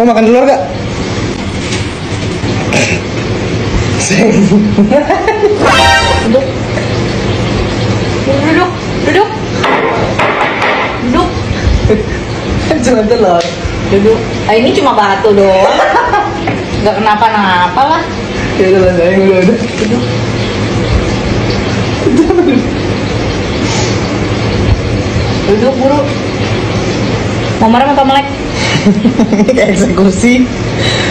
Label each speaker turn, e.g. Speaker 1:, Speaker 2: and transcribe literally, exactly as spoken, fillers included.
Speaker 1: Mau makan di luar gak?
Speaker 2: Duduk. Duduk. Duduk. Duduk.
Speaker 1: Cuma telur.
Speaker 2: Duduk. Ah, ini cuma batu doang. Gak kenapa-napa lah.
Speaker 1: Ya udah sayang udah udah.
Speaker 2: Duduk. Duduk buru. Mau marah apa melek?
Speaker 1: Kayak eksekusi.